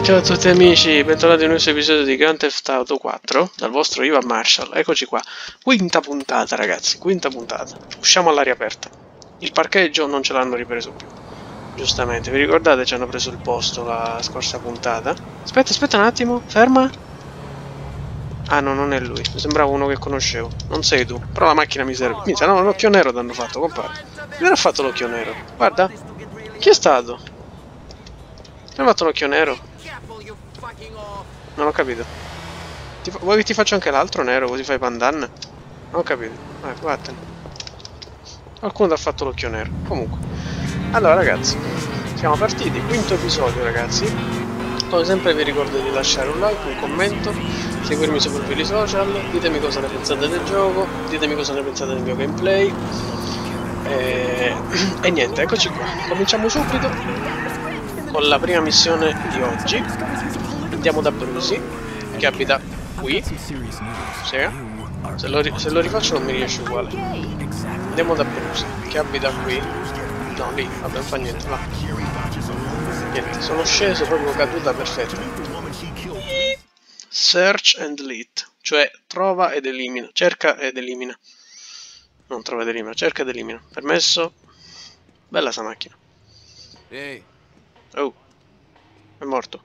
Ciao a tutti amici, bentornati in un nuovo episodio di Grand Theft Auto 4 dal vostro Ivan Marshall. Eccoci qua, quinta puntata ragazzi, quinta puntata. Usciamo all'aria aperta. Il parcheggio non ce l'hanno ripreso più. Giustamente, vi ricordate ci hanno preso il posto la scorsa puntata? Aspetta un attimo, ferma. Ah no, non è lui, mi sembrava uno che conoscevo. Non sei tu, però la macchina mi serve. Minchia, no, l'occhio nero ti hanno fatto, compare. Chi mi ha fatto l'occhio nero? Guarda, chi è stato? Mi ha fatto l'occhio nero? Non ho capito. Vuoi che ti faccia anche l'altro nero così fai pandan? Non ho capito. Vattene. Qualcuno ti ha fatto l'occhio nero. Comunque. Allora ragazzi, siamo partiti. Quinto episodio ragazzi. Come sempre vi ricordo di lasciare un like, un commento, seguirmi sui profili social, ditemi cosa ne pensate del gioco, ditemi cosa ne pensate del mio gameplay. E niente, eccoci qua. Cominciamo subito con la prima missione di oggi. Andiamo da Brucey, che abita qui. Sì. Se lo rifaccio non mi riesce uguale. Andiamo da Brucey, che abita qui. No, lì, vabbè, non fa niente, va. Niente, sono sceso proprio caduta perfetta. Search and delete, cioè trova ed elimina, cerca ed elimina. Non trova ed elimina, cerca ed elimina. Permesso. Bella sta macchina. Ehi. Oh, è morto.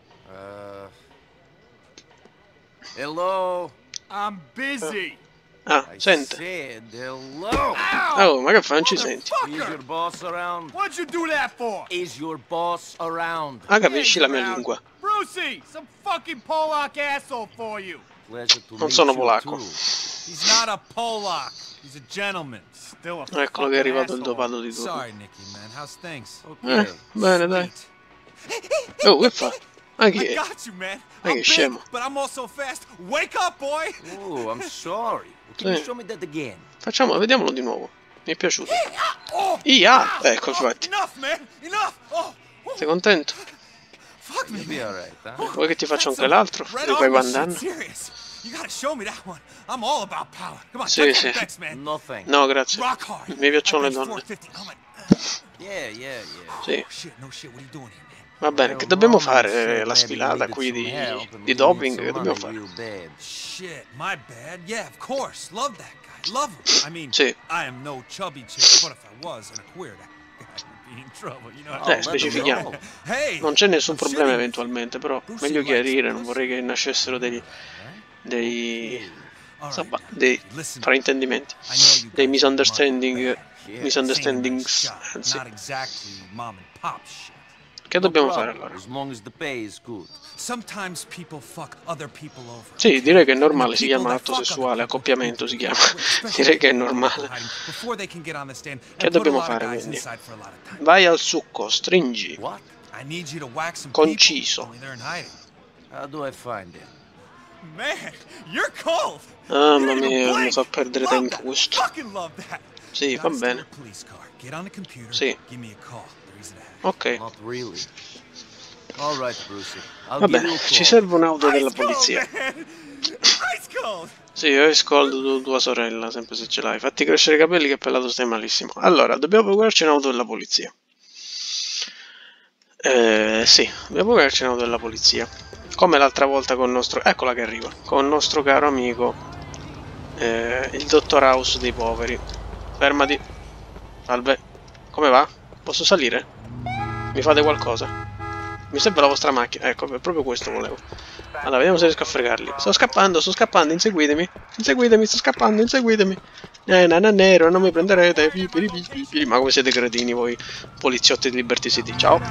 Hello. I'm busy. Sente. Hello. Oh, ma che fai? Non ci senti? Is your boss around? What'd you do that for? Is your boss around? Capisci la mia lingua. Brucey, some fucking Polak asshole for you. Non sono polacco. He's not a Polak. He's a gentleman. Still a Eccolo che è arrivato il dopato di turno. Sorry, Nicky, man. How's things? Bene, dai. Oh, che fa? I got you, man. I'm big, scemo. but I'm also fast. Wake up, boy. Oh, I'm sorry. Can you show me that again? Vediamolo di nuovo. Mi è piaciuto. Ecco, infatti. Enough, man. Enough. Sei contento? Fuck me. Be all right, huh? Vuoi che ti faccia anche l'altro? Di quei pandan? You gotta show me that one. I'm all about power. Come on, sì. thanks, man. No thanks. No, grazie. Rock hard. Mi piacciono le donne. Yeah. Sì. No shit, what are you doing here, man? Va bene, che dobbiamo fare? La sfilata qui di doping? Che dobbiamo fare? Shit, my bad. Yeah, of course. Love that guy. Love him. I mean, sì. I am no chubby chick, but if I was and a queer, I'd be in trouble, you know. Specifichiamo. Non c'è nessun problema eventualmente, però meglio chiarire, non vorrei che nascessero dei fraintendimenti, dei misunderstandings, anzi. Che dobbiamo fare allora? Sì, direi che è normale, si chiama atto sessuale, accoppiamento si chiama. Direi che è normale. Che dobbiamo fare quindi? Vai al succo, stringi. Conciso. Mamma mia, mi fa perdere tempo questo. Sì, va bene. Sì. Ok. Vabbè, ci serve un'auto della polizia. Sì, Ice Cold tua sorella, sempre se ce l'hai. Fatti crescere i capelli che pellato stai malissimo. Allora, dobbiamo procurarci un'auto della polizia. Sì, dobbiamo procurarci un'auto della polizia. Come l'altra volta con il nostro... Eccola che arriva. Con il nostro caro amico, il dottor House dei poveri. Fermati. Salve. Come va? Posso salire? Mi fate qualcosa? Mi serve la vostra macchina. Ecco, proprio questo volevo. Allora, vediamo se riesco a fregarli. Sto scappando, inseguitemi. Sto scappando, inseguitemi. Nero, non mi prenderete. Ma come siete cretini voi, poliziotti di Liberty City. Ciao.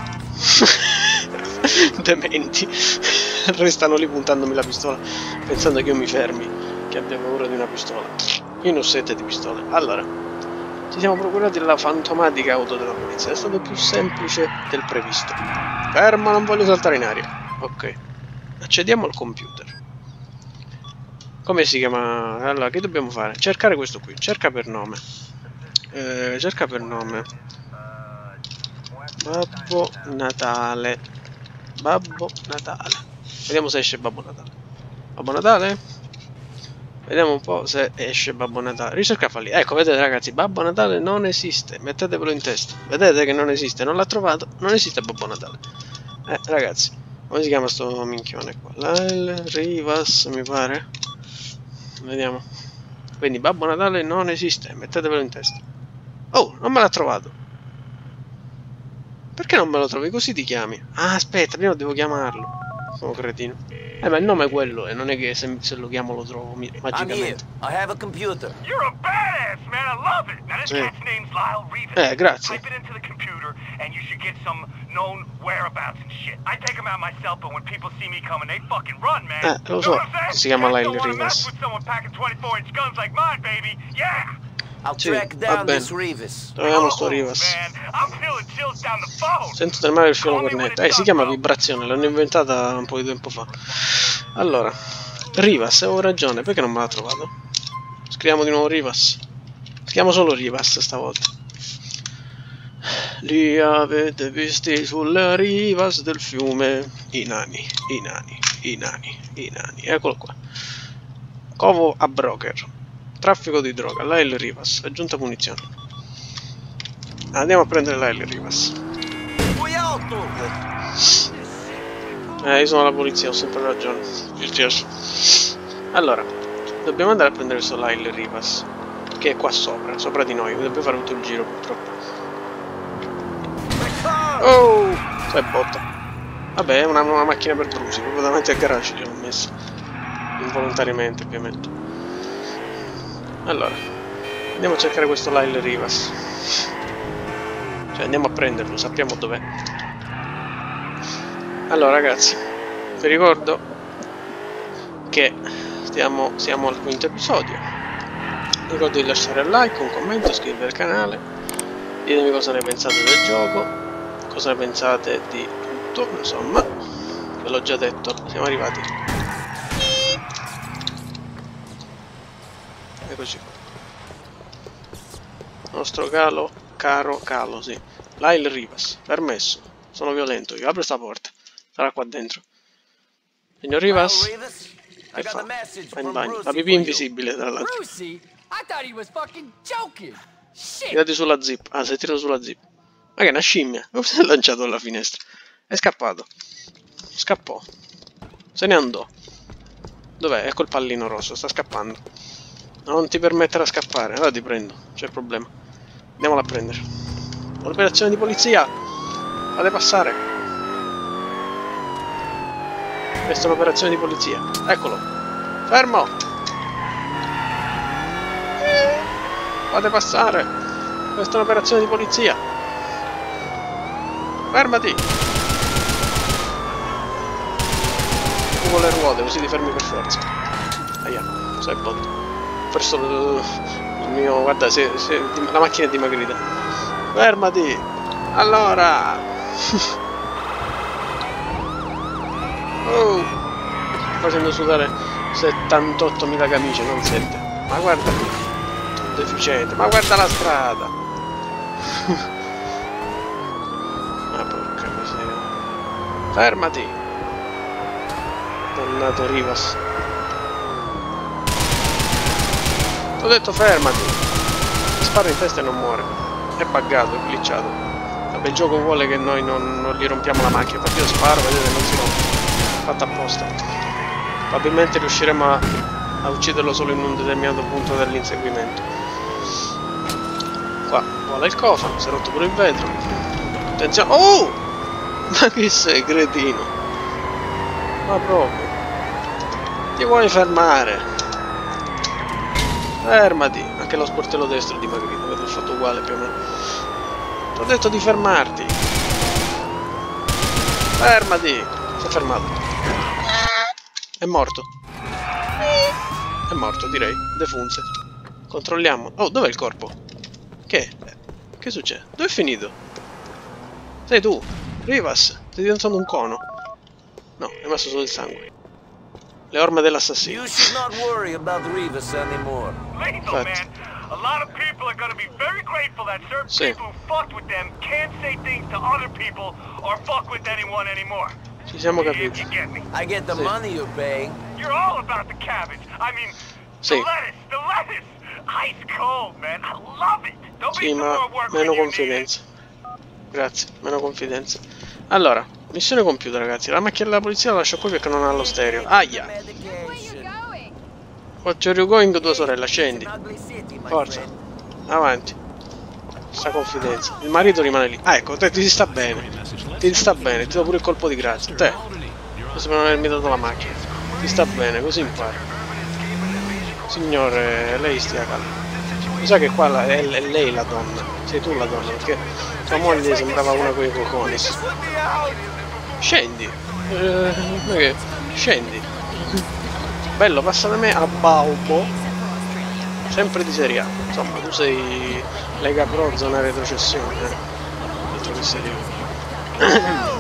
Dementi. Restano lì puntandomi la pistola, pensando che io mi fermi, che abbia paura di una pistola. Io non ho sete di pistole. Allora, ci siamo procurati la fantomatica auto della polizia. È stato più semplice del previsto. Fermo, non voglio saltare in aria. Ok. Accediamo al computer. Come si chiama? Allora, che dobbiamo fare? Cercare questo qui. Cerca per nome. Cerca per nome. Babbo Natale. Vediamo se esce Babbo Natale. Babbo Natale? Vediamo un po' se esce Babbo Natale. Ricerca falli. Ecco, vedete ragazzi, Babbo Natale non esiste. Mettetevelo in testa. Vedete che non esiste. Non l'ha trovato. Non esiste Babbo Natale. Ragazzi, Come si chiama sto minchione qua? Lyle Rivas, mi pare. Vediamo. Quindi Babbo Natale non esiste, mettetevelo in testa. Oh, non me l'ha trovato. Perché non me lo trovi? Così ti chiami. Ah, aspetta, prima devo chiamarlo. Sono cretino. Ma il nome è quello, e non è che se lo chiamo lo trovo I'm here. magicamente. I have a computer. You're a badass, man. I love it. Now, this cat's name's Lyle Rivas. Grazie. Type it into the computer, and you should get some known whereabouts and shit. I take him out myself, but when people see me coming, they fucking run, man. Lo so. Si chiama Cats Lyle don't wanna Rivas. mess with someone packing 24-inch guns like mine, baby. Yeah. I'll Sì, track va down bene. this Rivas. Troviamo sto Rivas. Man, I'm feeling chills down the phone. Sento tremare il filo cornetta. Si chiama vibrazione, l'hanno inventata un po' di tempo fa. Allora, Rivas, avevo ragione, perché non me l'ha trovato? Scriviamo di nuovo Rivas. Scriviamo solo Rivas stavolta. Li avete visti sulle Rivas del fiume? I nani, i nani, i nani, i nani. Eccolo qua. Covo a broker. Traffico di droga. Lyle Rivas. Aggiunta munizioni. Andiamo a prendere Lyle Rivas. Io sono la polizia, ho sempre ragione. Mi spiace. Allora, dobbiamo andare a prendere questo Lyle Rivas, che è qua sopra di noi. Dobbiamo fare tutto il giro purtroppo. Oh! Sai botta. Vabbè, è una macchina per brusi, proprio davanti al garage l'ho messa. Involontariamente, ovviamente. Allora, andiamo a cercare questo Lyle Rivas. Cioè, andiamo a prenderlo, sappiamo dov'è. Allora, ragazzi, vi ricordo che siamo al 5º episodio. Vi ricordo di lasciare un like, un commento, iscrivervi al canale. Ditemi cosa ne pensate del gioco, cosa ne pensate di tutto, insomma. Ve l'ho già detto, siamo arrivati. Eccoci qua. Nostro caro calo, sì. Lyle Rivas, permesso. Sono violento, io apro sta porta. Sarà qua dentro. Signor Rivas? Che fa? Va in bagno. La pipì invisibile, tra l'altro. Tirati sulla zip. Ah, sei tirato sulla zip. Ma che è una scimmia? Come si è lanciato dalla finestra? È scappato. Scappò. Se ne andò. Dov'è? Ecco il pallino rosso, sta scappando. Non ti permetterà di scappare. Allora ti prendo, c'è il problema. Andiamola a prendere. Operazione di polizia. Fate passare. Questa è un'operazione di polizia. Eccolo. Fermo. Fate passare. Questa è un'operazione di polizia. Fermati. Tu con le ruote, così ti fermi per forza. Aia, sai botto. Ho perso il mio... Guarda, la macchina è dimagrita. Fermati. Allora. Oh. Sto facendo sudare 78.000 camicie, non 7. Ma guarda qui. Un deficiente. Ma guarda la strada. Ma porca miseria. Fermati. Dannato Rivas. T'ho detto fermati. Ti sparo in testa e non muore. È buggato, è glitchato. Vabbè, il gioco vuole che noi non gli rompiamo la macchina. Infatti io sparo, vedete, non si rompe. Fatto apposta. Probabilmente riusciremo a ucciderlo solo in un determinato punto dell'inseguimento. Qua vola il cofano, si è rotto pure il vetro. Attenzione. Oh! Ma che sei, cretino? Ma proprio. Ti vuoi fermare? Fermati. Anche lo sportello destro è dimagrito, vedo, ho fatto uguale più o meno. Ti ho detto di fermarti. Fermati. Si è fermato. È morto. È morto, direi. Defunse. Controlliamo. Oh, dov'è il corpo? Che? Che succede? Dove è finito? Sei tu? Rivas? Stai diventando un cono. No, è rimasto solo il sangue. Le orme dell'assassino. You should not worry about Rivas anymore. Lethal, man. A lot of people are gonna be very grateful that certain people who fucked with them can't say things to other people or fuck with anyone anymore. Ci siamo If capiti. you get me. I get the money you're paying. You're all about the cabbage. I mean, the lettuce. Ice cold, man. I love it. Don't be Sì, ma more work meno when you need it. confidenza. Grazie, meno confidenza. Allora, Missione compiuta, ragazzi. La macchina della polizia la lascio qui perché non ha lo stereo. Aia! What are you going, tua sorella? Scendi. Forza. Avanti. Sta confidenza. Il marito rimane lì. Ah, ecco, te ti sta bene. Ti sta bene. Ti do pure il colpo di grazia. Te. Questo per non avermi dato la macchina. Ti sta bene, così impara. Signore, lei stia calma. Mi sa che qua è lei la donna. Sei tu la donna, perché tua moglie sembrava una con i coconis. Scendi. Scendi. Bello, passa da me a Balbo. Sempre di Serie A. Insomma, tu sei Lega Pro zona retrocessione. Altro che Serie A.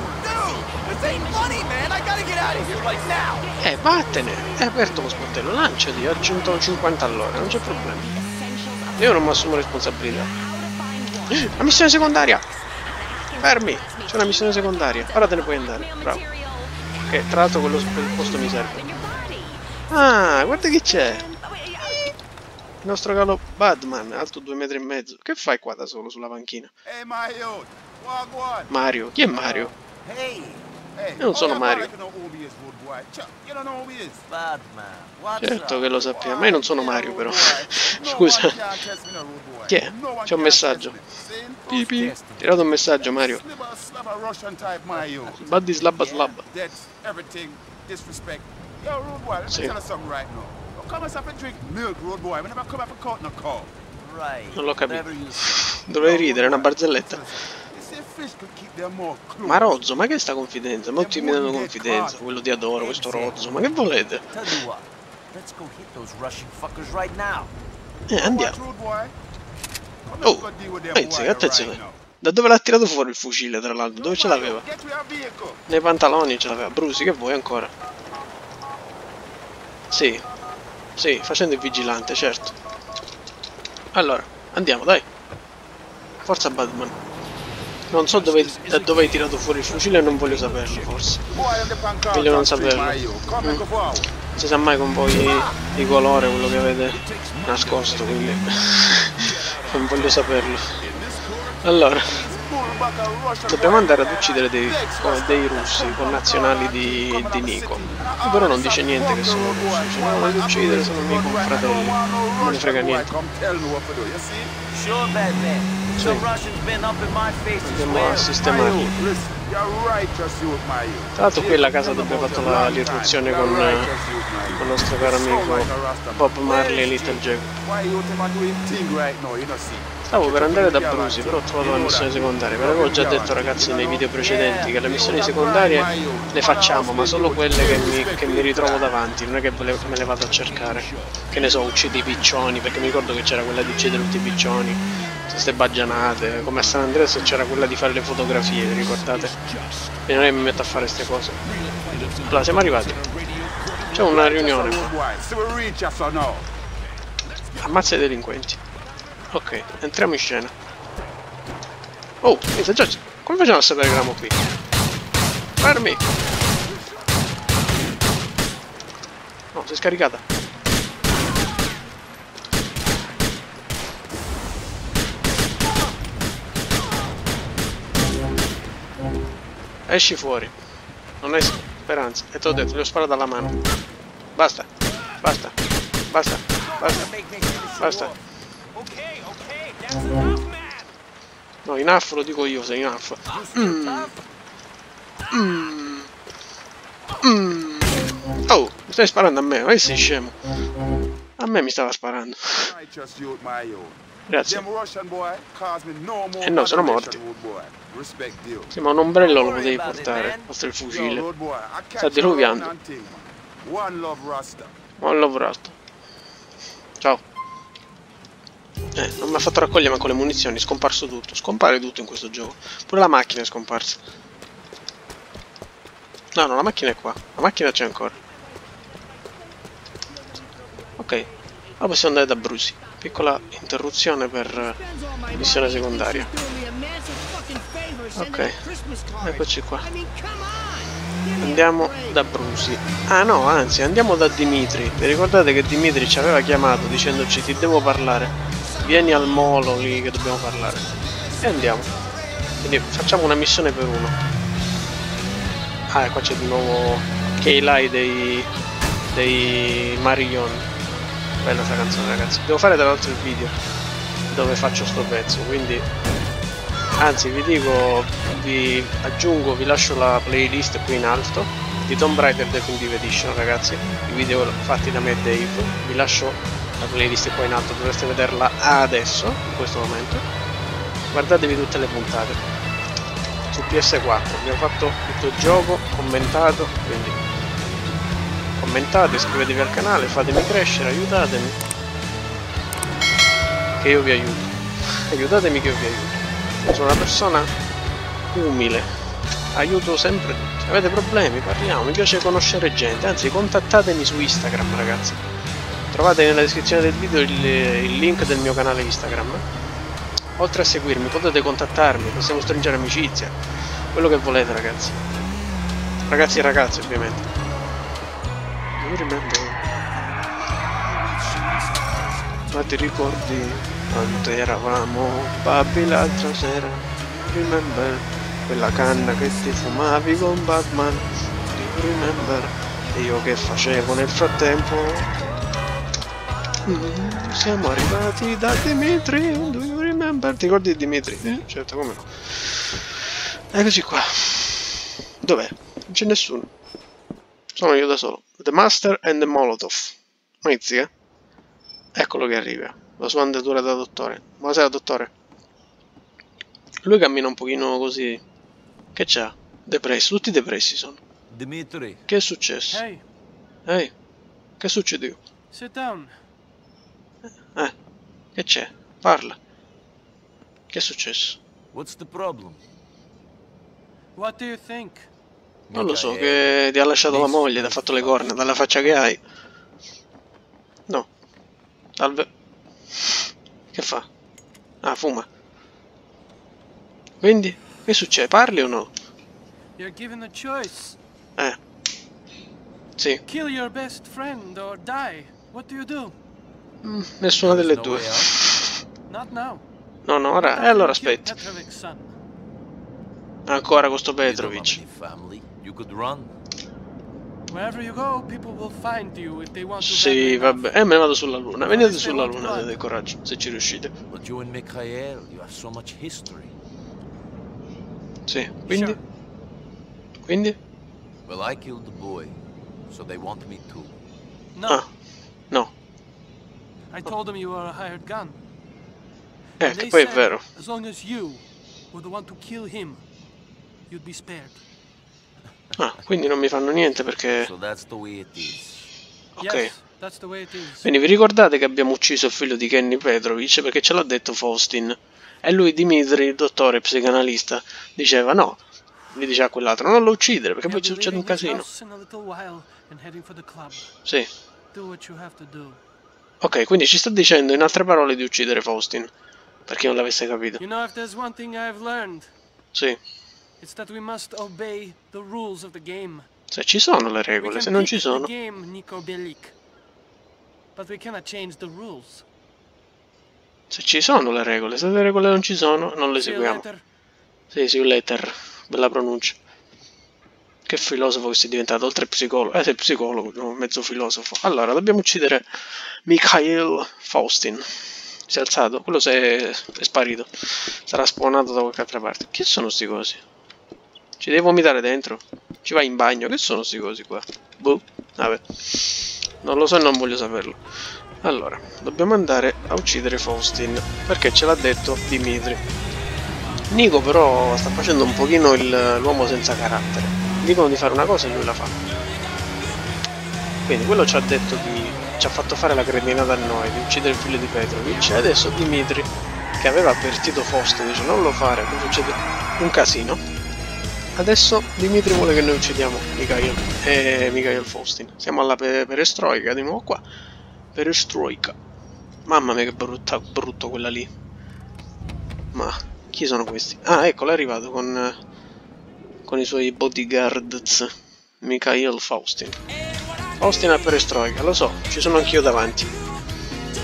Vattene. È aperto lo sportello. Lanciati a 150 all'ora. Non c'è problema. Io non mi assumo responsabilità. La missione secondaria. Fermi. C'è una missione secondaria. Ora te ne puoi andare. Bravo. Ok, tra l'altro quel posto mi serve. Ah, guarda chi c'è! Il nostro calo Batman, alto 2,5 metri. Che fai qua da solo sulla panchina? Mario? Chi è Mario? Io non sono Mario. Certo che lo sappiamo, ma io non sono Mario però. Scusa. Chi è? C'è un messaggio. Pipi. Tirato un messaggio, Mario. Buddy slabba slabba. Sì. Non l'ho capito. Dovrei ridere, è una barzelletta. Ma Rozzo, ma che è sta confidenza? Molti mi danno confidenza, quello ti adoro, questo Rozzo, ma che volete? Andiamo. Oh, pensi, attenzione. Da dove l'ha tirato fuori il fucile, tra l'altro? Dove ce l'aveva? Nei pantaloni ce l'aveva. Brusi, che vuoi ancora? Sì, sì, facendo il vigilante, certo. Allora, andiamo, dai. Forza Batman. Non so da dove hai tirato fuori il fucile e non voglio saperlo, forse. Meglio non saperlo. Non si sa mai con voi di colore quello che avete nascosto, quindi non voglio saperlo. Allora, dobbiamo andare ad uccidere dei russi, connazionali di Nico. Lui però non dice niente che sono russi, cioè non li uccidere, sono miei confratelli, non ne frega niente. Sì. Andiamo a sistemare. Tra l'altro qui è la casa dove ho fatto l'irruzione con il nostro caro amico Bob Marley e Little Jack. Stavo per andare da Brusi, però ho trovato la missione secondaria. Ve l'avevo già detto, ragazzi, nei video precedenti, che le missioni secondarie le facciamo, ma solo quelle che mi ritrovo davanti, non è che me le vado a cercare. Che ne so, uccidi i piccioni, perché mi ricordo che c'era quella di uccidere tutti i piccioni, queste baggianate, come a San Andreas c'era quella di fare le fotografie, vi ricordate? E non è che mi metto a fare queste cose. Allora, siamo arrivati. C'è una riunione qua. Ammazza i delinquenti. Ok, entriamo in scena. Oh, pensa già, come facciamo a sapere che eravamo qui? Fermi! No, si è scaricata. Esci fuori. Non hai speranza. E te l'ho detto, gli ho sparato alla mano. Basta. Basta. Basta. Basta. Basta. No, in aff lo dico io, sei in aff. Oh, mi stai sparando a me, ma sei scemo. A me mi stava sparando. Grazie. Eh no, sono morti. Sì, ma un ombrello lo potevi portare, oltre il fucile. Sta diluviando. One love Rasta. Ciao. Non mi ha fatto raccogliere manco le munizioni, è scomparso tutto. Scompare tutto in questo gioco. Pure la macchina è scomparsa. No, no, la macchina è qua. La macchina c'è ancora. Ok. Ora possiamo andare da Brusi. Piccola interruzione per missione secondaria. Ok. Eccoci qua. Andiamo da Brusi. Ah no, anzi, andiamo da Dimitri. Vi ricordate che Dimitri ci aveva chiamato dicendoci ti devo parlare. Vieni al molo lì che dobbiamo parlare. E andiamo. Quindi facciamo una missione per uno. Ah, e qua c'è di nuovo Keilai dei Marion. Bella sta canzone, ragazzi. Devo fare tra l'altro il video dove faccio sto pezzo, quindi anzi vi dico, vi aggiungo, vi lascio la playlist qui in alto di Tomb Raider Definitive Edition, ragazzi, i video fatti da me e Dave. Vi lascio la playlist qua in alto, dovreste vederla adesso, in questo momento. Guardatevi tutte le puntate su PS4, abbiamo fatto tutto il gioco, commentato, quindi commentate, iscrivetevi al canale, fatemi crescere, aiutatemi che io vi aiuto, aiutatemi che io vi aiuto. Sono una persona umile, aiuto sempre tutti. Avete problemi? Parliamo, mi piace conoscere gente, anzi contattatemi su Instagram, ragazzi. Trovate nella descrizione del video il link del mio canale Instagram. Oltre a seguirmi potete contattarmi, possiamo stringere amicizia, quello che volete, ragazzi. Ragazzi e ragazze, ovviamente. Ma ti ricordi quando eravamo babbi l'altra sera? Remember quella canna che ti fumavi con Batman? Remember e io che facevo nel frattempo? Siamo arrivati da Dimitri. Do you remember? Ti ricordi Dimitri? Certo, come no. Eccoci qua. Dov'è? Non c'è nessuno. Sono io da solo. The Master and the Molotov. Mizzica. Eccolo che arriva. La sua andatura da dottore. Buonasera, dottore. Lui cammina un pochino così. Che c'ha? Depressi. Tutti depressi sono. Dimitri. Che è successo? Hey, Ehi. Che succede? sit down. Che c'è? Parla. Che è successo? What's the problem? What do you think? Non lo so, che ti ha lasciato la moglie, ti ha fatto le corna, dalla faccia che hai. No. Che fa? Ah, fuma. Quindi? Che succede? Parli o no? You're given a choice. Sì. Kill your best friend or die. What do you do? Nessuna delle due. Not now. No, no, ora. E allora aspetti. Petrovic's son. Ancora con sto You don't Petrovic. have any family. You could run. Wherever you go, people will find you if they want to. Sì, vabbè. Me ne vado sulla luna. Venite sulla luna se avete coraggio, se ci riuscite. But you and Mikhail, you have so much history. Sì, quindi? Quindi? Well, I killed the boy, so they want me too. No, Ah, no. I told them you were a hired gun. Che They poi è said, vero. as long as you were the one to kill him, you'd be spared. Ah, quindi non mi fanno niente perché... So that's the way it is. Ok. Yes, that's the way it is. Quindi vi ricordate che abbiamo ucciso il figlio di Kenny Petrovic perché ce l'ha detto Faustin? E lui, Dimitri, il dottore psicanalista, diceva no. Gli dice a quell'altro non lo uccidere perché poi ci succede un casino. Sì. Ok, quindi ci sta dicendo in altre parole di uccidere Faustin. Per chi non l'avesse capito. You know, if there's one thing I've learned, Sì. it's that we must obey the rules of the game. Se ci sono le regole, se non ci sono. The game, Niko Bellic, but we cannot change the rules. Se ci sono le regole, se le regole non ci sono, non le See you seguiamo. later. Sì, see you later. Bella pronuncia. Che filosofo che sei diventato, oltre psicologo. Sei psicologo, no? Mezzo filosofo. Allora, dobbiamo uccidere Mikhail Faustin. Si è alzato, quello è sparito. Sarà spawnato da qualche altra parte. Che sono sti cosi? Ci devi vomitare dentro? Ci vai in bagno? Che sono sti cosi qua? Boh, vabbè. Non lo so e non voglio saperlo. Allora, dobbiamo andare a uccidere Faustin, perché ce l'ha detto Dimitri. Nico però sta facendo un pochino l'uomo senza carattere. Dicono di fare una cosa e lui la fa. Quindi quello ci ha detto ci ha fatto fare la cretinata a noi, di uccidere il figlio di Petrovic. E adesso Dimitri, che aveva avvertito Faustin, dice non lo fare, poi succede un casino. Adesso Dimitri vuole che noi uccidiamo Mikhail Faustin. Siamo alla perestroica di nuovo qua. Perestroica. Mamma mia che brutto quella lì. Ma chi sono questi? Ah, eccolo, è arrivato con i suoi bodyguards. Mikhail Faustin. Faustin a perestroica, lo so, ci sono anch'io davanti.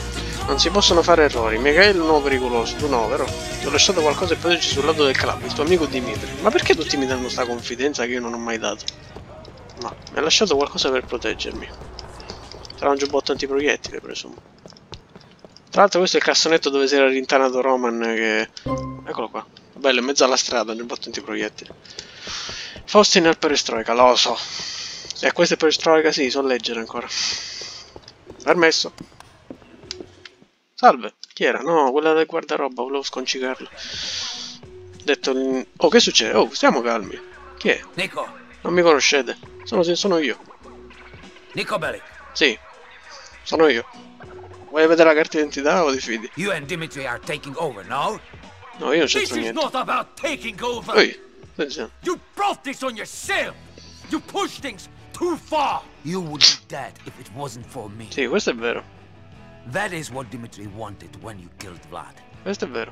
Non si possono fare errori. Michael, un uomo pericoloso. Tu no, vero? Ti ho lasciato qualcosa e proteggi sul lato del club, il tuo amico Dimitri. Ma perché tutti mi danno sta confidenza che io non ho mai dato? No, mi ha lasciato qualcosa per proteggermi. Sarà un giubbotto antiproiettile, presumo. Tra l'altro questo è il cassonetto dove si era rintanato Roman che... Eccolo qua. Bello, in mezzo alla strada, un giubbotto antiproiettile. Fossi nel perestroica, lo so. E questo è perestroica, sì, so leggere ancora. Permesso. Salve, chi era? No, quella del guardaroba, volevo sconcicarlo. Detto... Oh, che succede? Oh, stiamo calmi. Chi è? Nico. Non mi conoscete? Sono io. Nico Bellic. Sì, sono io. Vuoi vedere la carta d'identità o ti fidi? You and Dimitri are taking over, no? No, io non This c'entro is niente. not about taking over. Ehi, attenzione. You brought this on yourself. You pushed things too far. You would be dead if it wasn't for me. Sì, questo è vero. That is what Dimitri wanted when you killed Vlad. Questo è vero.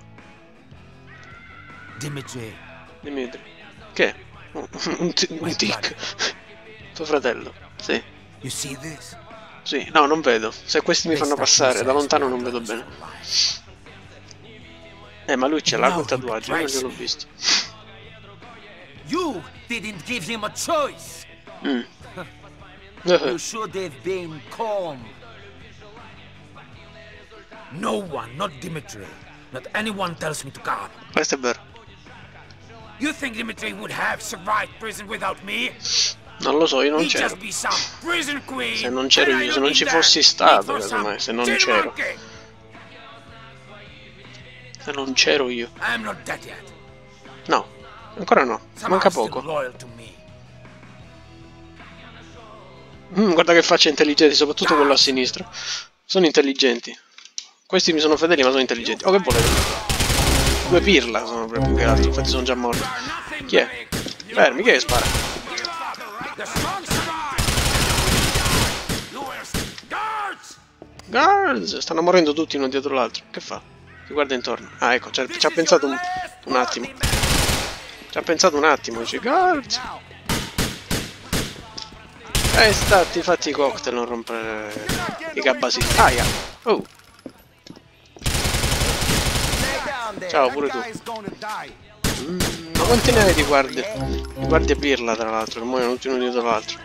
Dimitri. Dimitri. Che? Un tic. Tuo fratello. Sì. You see this? Sì, no, non vedo. Se questi mi fanno passare, da lontano non vedo bene. Ma lui ce l'ha quel tatuaggio, io non ce l'ho visto. You didn't give him a choice. You should have been calm. No one, not Dimitri, not anyone tells me to calm. Questo è vero. You think Dimitri would have survived prison without me? Non lo so, io non He'd c'ero. just be some prison queen. Se non c'ero and I io, se don't non need ci that. fossi Need stato, for some casomai, se non tin c'ero. monkey. Se non c'ero io. I'm not dead yet. No, ancora no. Some Manca are still poco. loyal to me. Guarda che faccia intelligenti, soprattutto quello a sinistra. Sono intelligenti. Questi mi sono fedeli ma sono intelligenti. Oh, che volete? Due pirla sono proprio che altro, infatti sono già morti. Chi è? Fermi, chi è che spara? The strong survive. Guards! Guards! Stanno morendo tutti uno dietro l'altro. Che fa? Si guarda intorno. Ah, ecco, ci ha pensato un attimo. Ci ha pensato un attimo, dice Guards! Stati fatti i cocktail, non rompere i gabbasini. Aia! Oh! Ciao, pure tu. Ma quanti ne hai di guardie? Di guardie pirla, tra l'altro, che muoiono tutti uno dietro l'altro.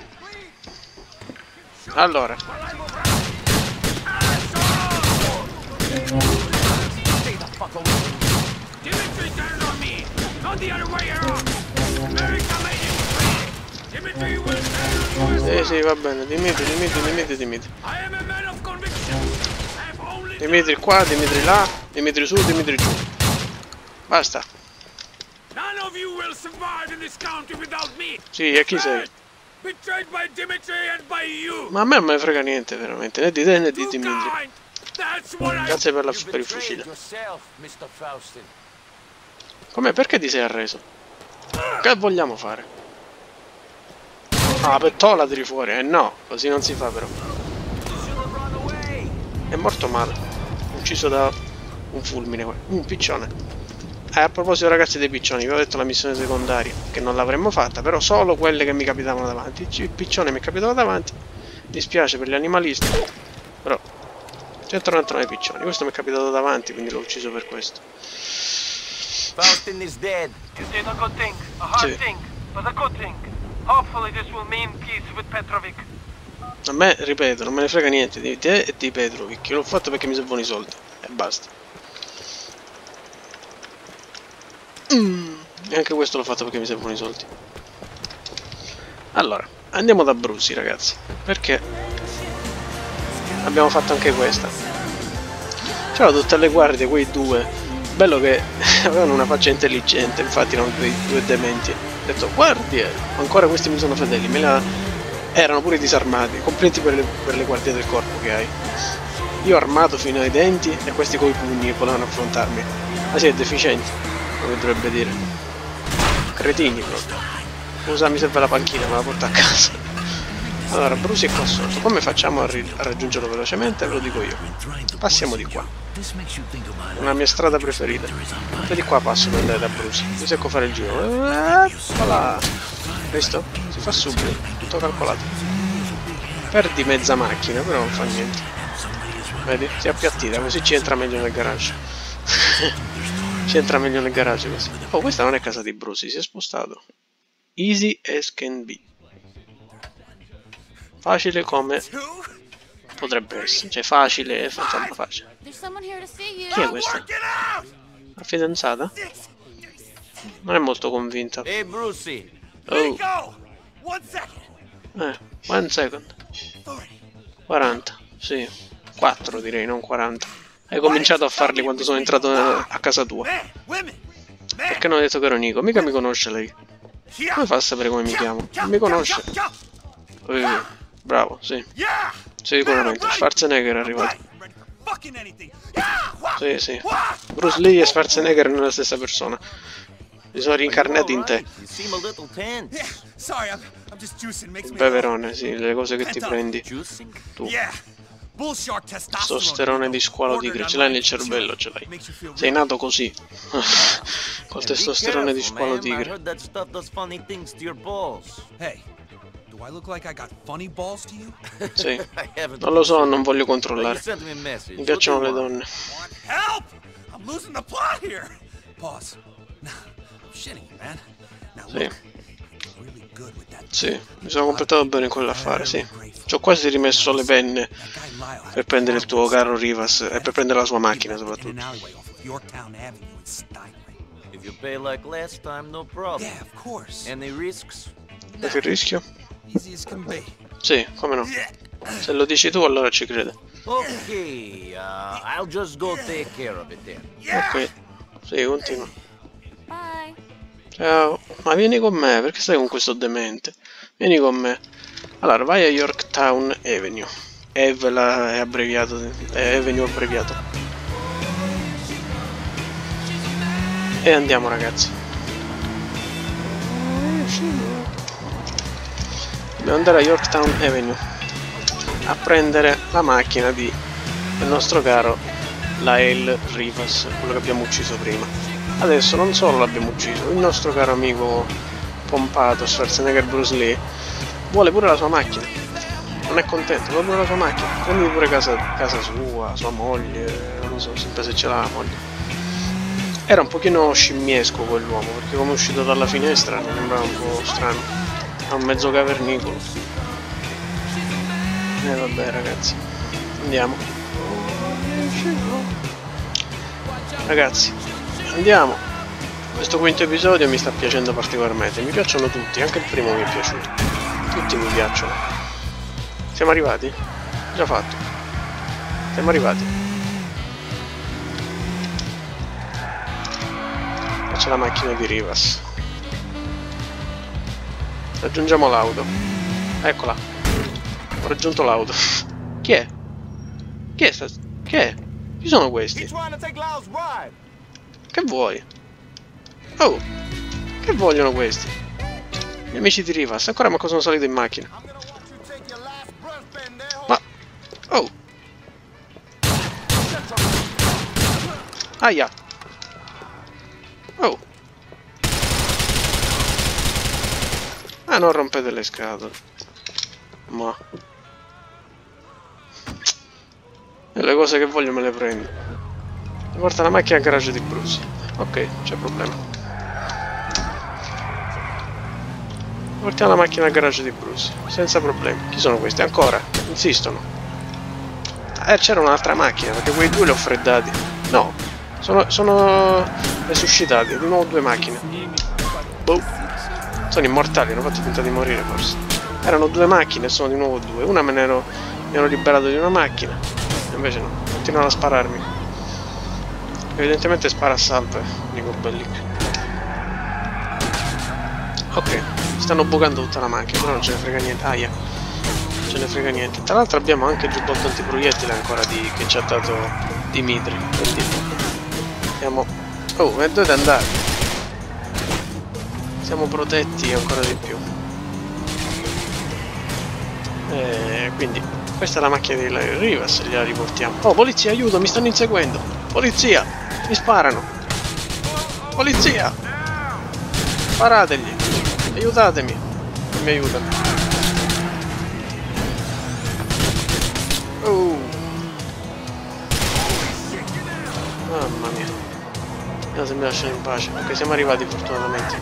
Allora. Dimitri turned on me, not the other way around. America made him free. Dimitri will turn on you. Sì, va bene. Dimitri. I am a man of conviction. I have only Dimitri qua, Dimitri là, Dimitri su, Dimitri giù. Basta. none of you will survive in this country without me. Sì, e chi sei? Betrayed by Dimitri and by you. Ma a me non me ne frega niente, veramente. Né di te né di Too Dimitri. kind. That's what I... Grazie per il fucile. yourself, Mr. Faustin. Come? Perché ti sei arreso? Che vogliamo fare? Ah, pettola tiri fuori. No, così non si fa però. È morto male. Ucciso da un fulmine. Un piccione. A proposito ragazzi dei piccioni, vi ho detto la missione secondaria, che non l'avremmo fatta, però solo quelle che mi capitavano davanti. Il piccione mi è capitato davanti. Mi spiace per gli animalisti, però 199 piccioni. Questo mi è capitato davanti, quindi l'ho ucciso per questo. Faustin is dead. It is a good thing, a hard Sì. thing, but a good thing. Hopefully this will mean peace with Petrovic. A me, ripeto, non me ne frega niente di te e di Petrovic. Io l'ho fatto perché mi servono i soldi. E basta. E anche questo l'ho fatto perché mi servono i soldi. Allora, andiamo da Brusi, ragazzi. Perché abbiamo fatto anche questa. C'erano tutte le guardie, quei due. Bello che avevano una faccia intelligente, infatti erano quei due dementi. Ho detto, guardie! Ancora questi mi sono fedeli, erano pure disarmati. Complimenti per le guardie del corpo che hai. Io armato fino ai denti e questi coi pugni che potevano affrontarmi. Ma sì, è deficienti, come dovrebbe dire. Cretini proprio. Scusa, mi serve la panchina, me la porto a casa. Allora, Brusi è qua sotto. Come facciamo a raggiungerlo velocemente? Ve lo dico io. Passiamo di qua. È la mia strada preferita. Da di qua passo per andare da Brusi. Mi secco fare il giro. Voilà. Visto? Si fa subito. Tutto calcolato. Perdi mezza macchina, però non fa niente. Vedi? Si è appiattita, così ci entra meglio nel garage. Ci entra meglio nel garage così. Oh, questa non è casa di Bruce, si è spostato. Easy as can be. Facile come potrebbe essere. Cioè facile, è fantasma facile. Chi è questa? La fidanzata? Non è molto convinta. Hey, Brucey. Oh. 1 second. 40, sì. 4 direi, non 40. Hai cominciato a farli quando sono entrato a casa tua. Perché non ho detto che ero Nico? Mica mi conosce lei. Come fa a sapere come mi chiamo? Non mi conosce. Bravo, sì. Sicuramente. Schwarzenegger è arrivato. Sì, sì. Bruce Lee e Schwarzenegger non è la stessa persona. Mi sono reincarnati in te. Il beverone, sì, le cose che ti prendi. Tu. Testosterone di squalo tigre, ce l'hai nel cervello, ce l'hai. Sei nato così. Col testosterone di squalo tigre. Sì, non lo so, non voglio controllare. Mi piacciono le donne. Sì. Sì, mi sono completato bene quell'affare, sì. Ci ho quasi rimesso le penne per prendere il tuo caro Rivas e per prendere la sua macchina soprattutto. Che rischio? Sì, come no. Se lo dici tu allora ci credo. Ok, I'll just go take care of it then. Ok, sì, continua. Ciao, ma vieni con me, perché stai con questo demente? Vieni con me. Allora, vai a Yorktown Avenue. Eve è abbreviato, è Avenue abbreviato. E andiamo ragazzi. Dobbiamo andare a Yorktown Avenue a prendere la macchina del nostro caro Lyle Rivas, quello che abbiamo ucciso prima. Adesso non solo l'abbiamo ucciso, il nostro caro amico pompato Schwarzenegger Bruce Lee vuole pure la sua macchina. Non è contento, vuole pure la sua macchina. Prendi pure casa sua, sua moglie, non so sempre se ce l'ha la moglie. Era un pochino scimmiesco quell'uomo, perché come è uscito dalla finestra mi sembrava un po' strano. Ha un mezzo cavernicolo. Vabbè ragazzi, andiamo. Ragazzi, andiamo. Questo quinto episodio mi sta piacendo particolarmente. Mi piacciono tutti, anche il primo mi è piaciuto. Tutti mi piacciono. Siamo arrivati? Già fatto. Siamo arrivati. Qua c'è la macchina di Rivas. Raggiungiamo l'auto. Eccola. Ho raggiunto l'auto. Chi è? Chi è? Chi è? Chi sono questi? Che vuoi? Oh! Che vogliono questi? Gli amici di Rivas, ancora ma cosa sono salito in macchina? Ma... Oh! Aia! Oh! Ah, non rompete le scatole. Ma... E le cose che voglio me le prendo. Mi porta la macchina al garage di Bruce. Ok, c'è problema. Portiamo la macchina al garage di Bruce, senza problemi. Chi sono questi? Ancora? Insistono. C'era un'altra macchina, perché quei due li ho freddati. No, sono resuscitati, di nuovo due macchine. Boh. Sono immortali, hanno fatto finta di morire forse. Erano due macchine e sono di nuovo due. Una mi ero liberato di una macchina, invece no, continuano a spararmi. Evidentemente spara a salve, Nico Bellic. Ok. Stanno bucando tutta la macchina, però non ce ne frega niente. Aia, non ce ne frega niente. Tra l'altro abbiamo anche il giubbotto antiproiettile ancora che ci ha dato Dimitri. Quindi siamo... Oh, e dovete andare. Siamo protetti ancora di più. Quindi questa è la macchina di Rivas, gliela riportiamo. Oh, polizia, aiuto, mi stanno inseguendo. Polizia, mi sparano. Polizia, sparategli. Aiutatemi! Non mi aiutano. Mamma mia. Vediamo se mi lasciano in pace. Ok, siamo arrivati fortunatamente.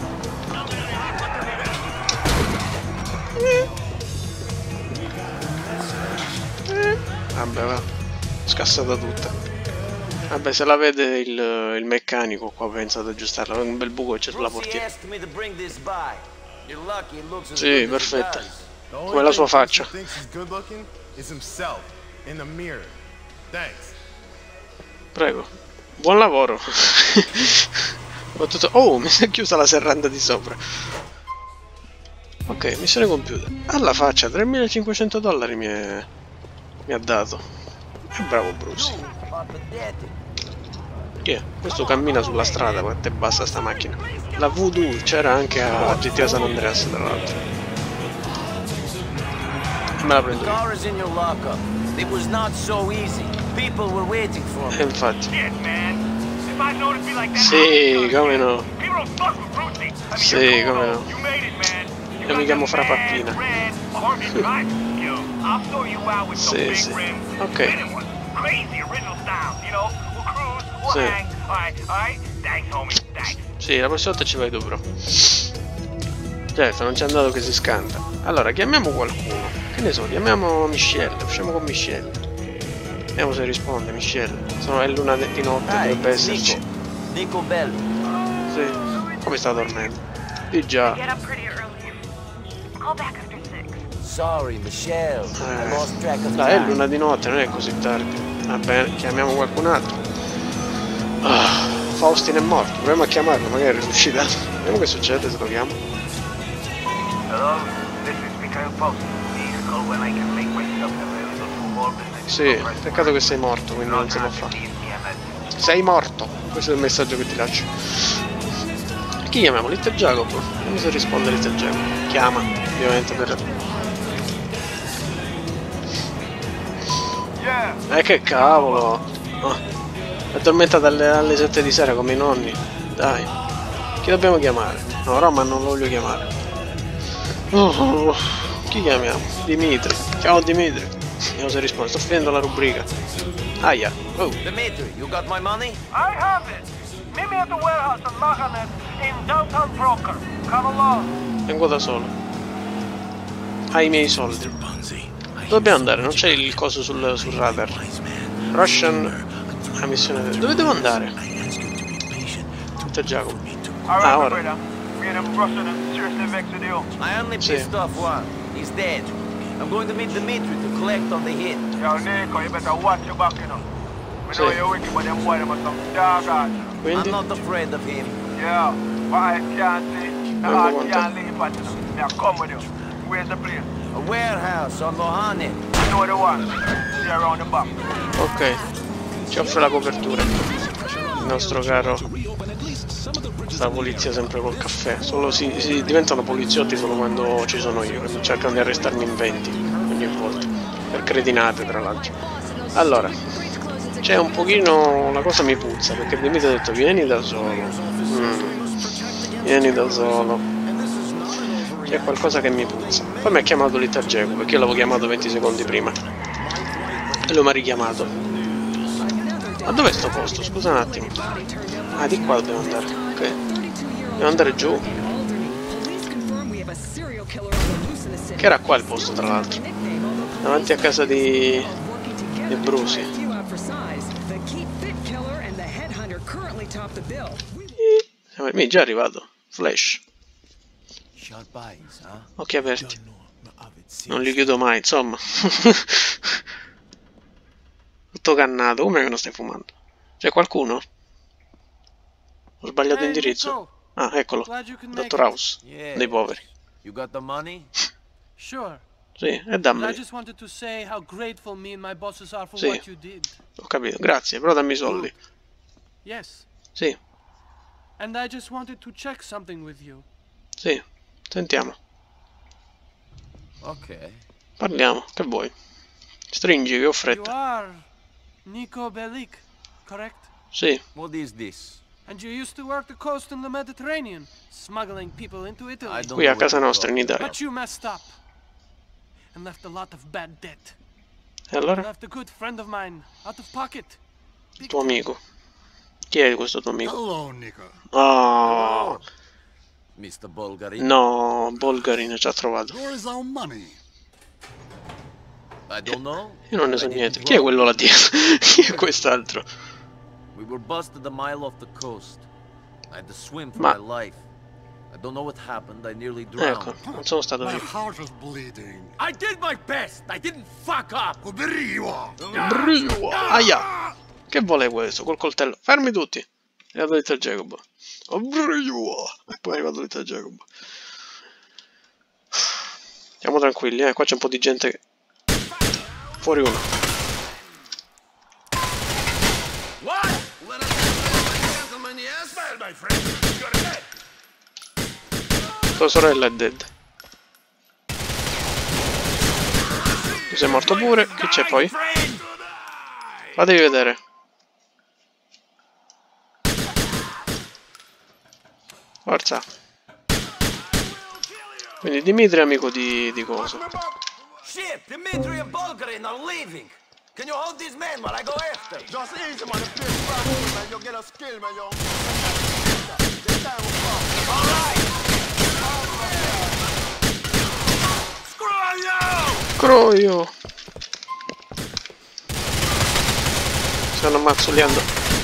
Vabbè, va. Scassata tutta. Vabbè, se la vede il meccanico qua, pensa ad aggiustarla. Un bel buco c'è sulla portiera. Sì, perfetta. Come la sua faccia. Prego. Buon lavoro. Oh, mi si è chiusa la serranda di sopra. Ok, missione compiuta. Alla faccia, $3.500 mi ha dato. E bravo Bruce. Chi è? Questo cammina sulla strada, quanto è bassa sta macchina. La Voodoo c'era anche a GTA San Andreas, tra l'altro. E me la prendo io. E infatti. Sì, come no. Sì, come no. Io mi chiamo Fra Pappina. Sì, sì. Ok. Sì. Sì, la prossima volta ci vai tu, bro. Certo, non c'è andato che si scanta. Allora, chiamiamo qualcuno. Che ne so, chiamiamo Michelle. Usciamo con Michelle. Vediamo se risponde Michelle. È l'una di notte, dovrebbe esserci. Nico Bellic. Sì. Come sta dormendo? Di già. Sorry, Michelle. I lost track of Dai, è time. l'una di notte, non è così tardi. Va bene, chiamiamo qualcun altro. Faustin è morto, proviamo a chiamarlo, magari è risuscitato. Vediamo che succede se lo chiamo. Hello, this is Mikhail Faustin. Please call when I can make myself available for more business. Sì, peccato che sei morto, quindi non si può fare. Sei morto! Questo è il messaggio che ti lascio. Chi chiamiamo? Little Jacob? Vediamo se risponde Little Jacob. Chiama, ovviamente, per... Che cavolo! Oh. È addormentata alle 7 di sera come i nonni. Dai. Chi dobbiamo chiamare? No, Roman non lo voglio chiamare. Chi chiamiamo? Dimitri. Ciao Dimitri. Vediamo se risponde. Sto finendo la rubrica. Aia. Oh. Dimitri, you got my money? I have it. Meet me at the warehouse on Mahanet in downtown Broker. Come along. Vengo da solo. Hai i miei soldi. Dove dobbiamo andare? Non c'è il coso sul radar. Russian. La missione. Dove devo andare? C'è Giacomo. Ah, ora. I only pissed off one. He's dead. I'm going to meet Dimitri to collect on the hit. Yo, Nico, you better watch your back, you know. We know you're wicked, but them boy, them are some dog ass. Quindi? I'm not afraid of him. Yeah, but I can't see. The heart can't leave, but now come with you. Where's the place? A warehouse on Mohane. You know the one. See around the back. Ok. Ci offre la copertura. Il nostro caro. La polizia sempre col caffè. Solo si diventano poliziotti solo quando ci sono io. Quindi cercano di arrestarmi in 20 ogni volta. Per cretinate, tra l'altro. Allora. C'è un pochino. La cosa mi puzza. Perché Dimitri ha detto vieni da solo. Vieni da solo. C'è qualcosa che mi puzza. Poi mi ha chiamato Little Jacob, perché io l'avevo chiamato 20 secondi prima. E lui mi ha richiamato. Ma dov'è sto posto? Scusa un attimo. Ah, di qua dobbiamo andare. Ok. Dobbiamo andare giù. Che era qua il posto, tra l'altro. Davanti a casa di Brusi. Mi è già arrivato. Flash. Occhi aperti. Non li chiudo mai, insomma. Tutto cannato. Come che non stai fumando? C'è qualcuno? Ho sbagliato indirizzo. Ah, eccolo. Dottor House. Dei poveri. You got the money? Sure. Sì, e I dammeli. just wanted to say how grateful me and my bosses are for Sì. what you did. Ho capito, grazie, però dammi i soldi. Yes. Sì, And I just wanted to check something with you. sì. Sentiamo. Ok. Parliamo, che vuoi? Stringi, che ho You fretta. are Nico Bellic, correct? Sì, What is this? And you used to work the coast in the Mediterranean, smuggling people into Italy. I don't qui a know casa what nostra in you're Italia. But you messed up. And left a lot of bad debt. E allora? Left a good friend of mine out of pocket. Il tuo amico. Chi è questo tuo amico? Hello, Nico. Oh, Mr. Bulgarin. no, Bulgarin ci ha trovato. Where is our money? I don't know. Io non ne so I didn't niente. Chi è rob. quello là dietro? Chi è quest'altro? We were busted a mile off the coast. I had to swim for Ma- my life. I don't know what happened. I nearly drowned. Ecco, non sono stato My io. heart is bleeding. I did my best. I didn't fuck up. Uberiwa! Aia! Che vuole questo? Col coltello. Fermi tutti! È arrivato Little Jacob. E poi è arrivato Little Jacob. Stiamo tranquilli, qua c'è un po' di gente che... Fuori uno. What? Gentlemen, yes? Well, my friend, you're dead. Tua sorella è dead. Tu sei morto pure. Chi c'è poi? Fatevi vedere. Forza. Quindi Dimitri è amico di coso. Shit! Dimitri and Bulgarin are leaving. Can you hold these men while I go after? Just easy, man. The place rock, man. You get a skill, man. You. All right. Croio. Stanno ammazzoliando.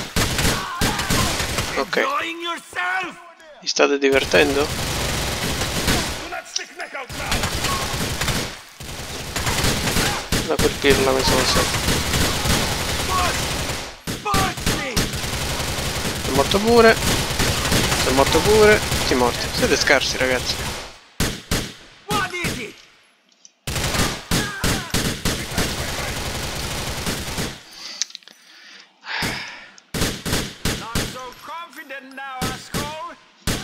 Ok. Enjoying yourself? Vi state divertendo? Do not stick neck out now. Da quel pirla mi sono sempre. Push me. Sei morto pure. Sei morto pure. Sei morti. Siete scarsi, ragazzi. What is it? Not so confident now, Asshole.